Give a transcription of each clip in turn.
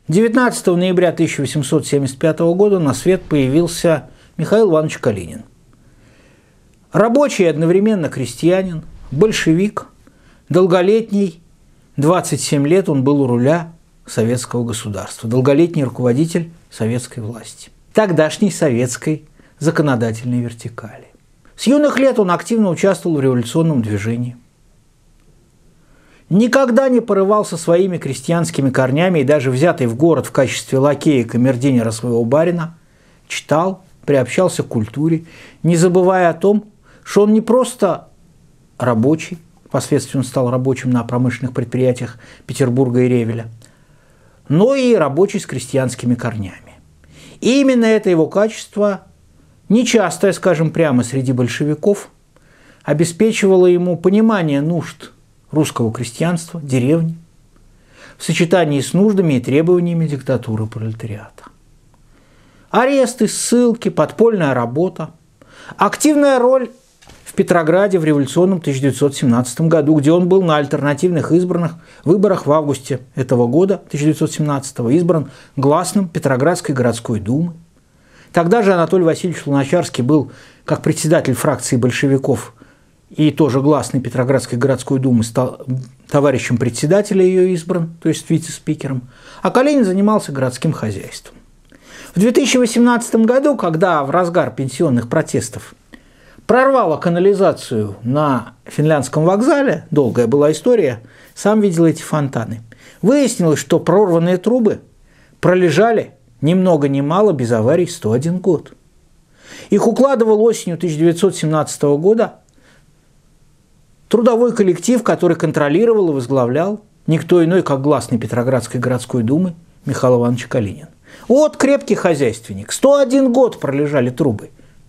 19 ноября 1875 года на свет появился Михаил Иванович Калинин. Рабочий и одновременно крестьянин, большевик, долголетний, 27 лет он был у руля советского государства, долголетний руководитель советской власти, тогдашней советской законодательной вертикали. С юных лет он активно участвовал в революционном движении. Никогда не порывался своими крестьянскими корнями и даже взятый в город в качестве лакея камердинера своего барина, читал, приобщался к культуре, не забывая о том, что он не просто рабочий, впоследствии он стал рабочим на промышленных предприятиях Петербурга и Ревеля, но и рабочий с крестьянскими корнями. И именно это его качество, нечастое, скажем прямо, среди большевиков, обеспечивало ему понимание нужд русского крестьянства, деревни, в сочетании с нуждами и требованиями диктатуры пролетариата. Аресты, ссылки, подпольная работа, активная роль в Петрограде в революционном 1917 году, где он был на альтернативных выборах в августе этого года, 1917, избран гласным Петроградской городской думы. Тогда же Анатолий Васильевич Луначарский был, как председатель фракции большевиков и тоже гласный Петроградской городской думы, стал товарищем председателя ее избран, то есть вице-спикером, а Калинин занимался городским хозяйством. В 2018 году, когда в разгар пенсионных протестов прорвало канализацию на Финляндском вокзале, долгая была история, сам видел эти фонтаны, выяснилось, что прорванные трубы пролежали ни много ни мало без аварий 101 год. Их укладывал осенью 1917 года трудовой коллектив, который контролировал и возглавлял никто иной, как гласный Петроградской городской думы Михаил Иванович Калинин. Вот крепкий хозяйственник. 101 год пролежали трубы.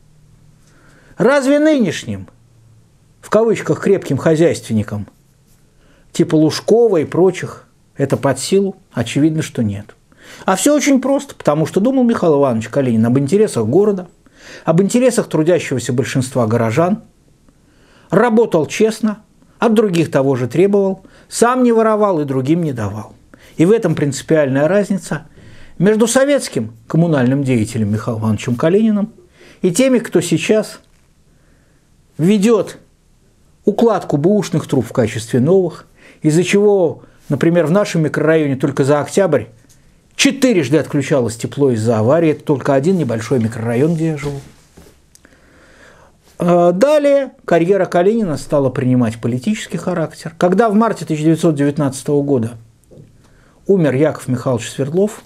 Разве нынешним, в кавычках, крепким хозяйственникам, типа Лужкова и прочих, это под силу? Очевидно, что нет. А все очень просто, потому что думал Михаил Иванович Калинин об интересах города, об интересах трудящегося большинства горожан, работал честно, от других того же требовал, сам не воровал и другим не давал. И в этом принципиальная разница между советским коммунальным деятелем Михаилом Ивановичем Калининым и теми, кто сейчас ведет укладку бэушных труб в качестве новых, из-за чего, например, в нашем микрорайоне только за октябрь 4 отключалось тепло из-за аварии. Это только один небольшой микрорайон, где я живу. Далее карьера Калинина стала принимать политический характер. Когда в марте 1919 года умер Яков Михайлович Свердлов,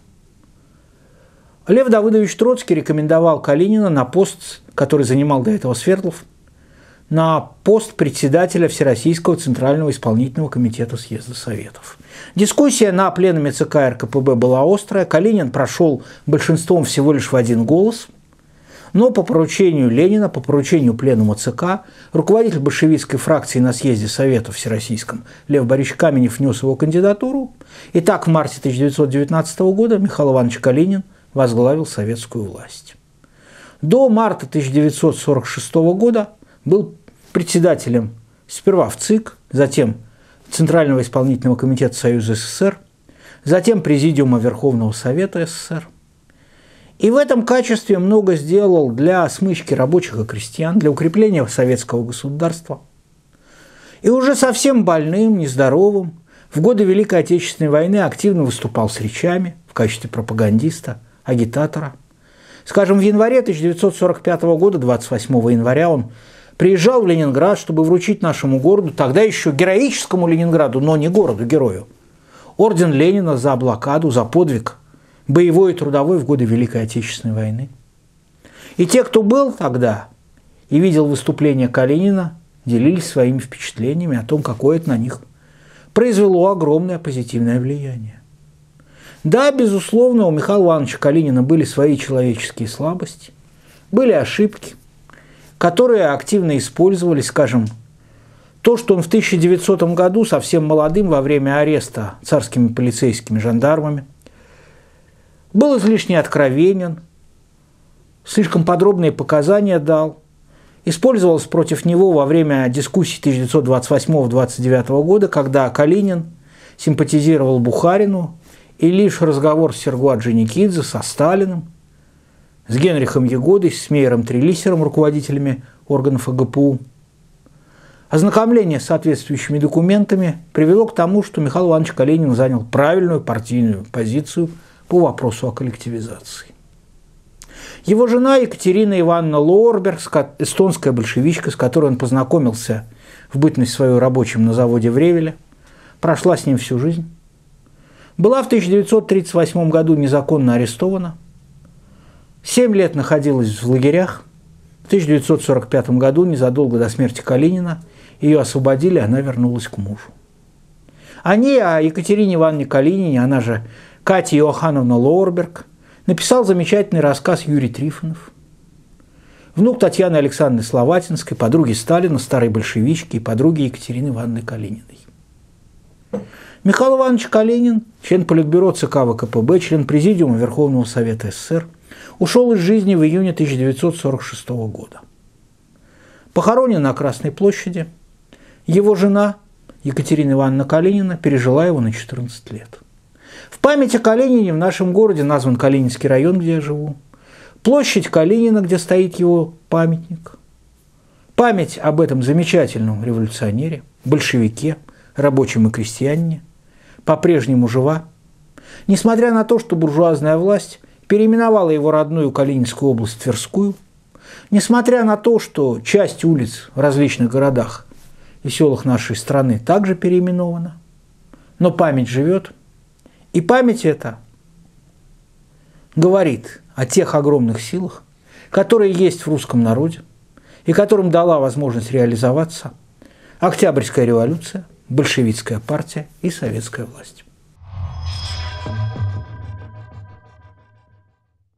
Лев Давыдович Троцкий рекомендовал Калинина на пост, который занимал до этого Свердлов, на пост председателя Всероссийского Центрального исполнительного комитета съезда Советов. Дискуссия на пленуме ЦК РКПБ была острая. Калинин прошел большинством всего лишь в 1 голос, но по поручению Ленина, по поручению пленума ЦК, руководитель большевистской фракции на съезде Советов Всероссийском Лев Борисович Каменев внес его кандидатуру. И так в марте 1919 года Михаил Иванович Калинин возглавил советскую власть. До марта 1946 года был председателем сперва в ЦИК, затем Центрального исполнительного комитета Союза СССР, затем Президиума Верховного Совета СССР. И в этом качестве много сделал для смычки рабочих и крестьян, для укрепления советского государства. И уже совсем больным, нездоровым, в годы Великой Отечественной войны активно выступал с речами в качестве пропагандиста, агитатора. Скажем, в январе 1945 года, 28 января, он приезжал в Ленинград, чтобы вручить нашему городу, тогда еще героическому Ленинграду, но не городу-герою, орден Ленина за блокаду, за подвиг боевой и трудовой в годы Великой Отечественной войны. И те, кто был тогда и видел выступление Калинина, делились своими впечатлениями о том, какое это на них произвело огромное позитивное влияние. Да, безусловно, у Михаила Ивановича Калинина были свои человеческие слабости, были ошибки, которые активно использовались, скажем, то, что он в 1900 году, совсем молодым, во время ареста царскими полицейскими жандармами, был излишне откровенен, слишком подробные показания дал, использовалось против него во время дискуссий 1928-29 года, когда Калинин симпатизировал Бухарину И лишь разговор с Серго Орджоникидзе, со Сталиным, с Генрихом Ягодой, с Мейером Трелиссером, руководителями органов АГПУ, ознакомление с соответствующими документами привело к тому, что Михаил Иванович Калинин занял правильную партийную позицию по вопросу о коллективизации. Его жена Екатерина Ивановна Лоорберг, эстонская большевичка, с которой он познакомился в бытность свою рабочим на заводе в Ревеле, прошла с ним всю жизнь, была в 1938 году незаконно арестована, 7 лет находилась в лагерях, в 1945 году, незадолго до смерти Калинина, ее освободили, она вернулась к мужу. О ней, о Екатерине Ивановне Калинине, она же Катя Иохановна Лоорберг, написал замечательный рассказ Юрий Трифонов. Внук Татьяны Александровны Словатинской, подруги Сталина, старой большевички и подруги Екатерины Ивановны Калининой. Михаил Иванович Калинин, член Политбюро ЦК ВКПБ, член Президиума Верховного Совета СССР, ушел из жизни в июне 1946 года. Похоронен на Красной площади. Его жена Екатерина Ивановна Калинина пережила его на 14 лет. В память о Калинине в нашем городе назван Калининский район, где я живу, площадь Калинина, где стоит его памятник. Память об этом замечательном революционере, большевике, рабочем и крестьянине по-прежнему жива, несмотря на то, что буржуазная власть переименовала его родную Калининскую область в Тверскую, несмотря на то, что часть улиц в различных городах и селах нашей страны также переименована, но память живет, и память эта говорит о тех огромных силах, которые есть в русском народе и которым дала возможность реализоваться Октябрьская революция, большевистская партия и советская власть.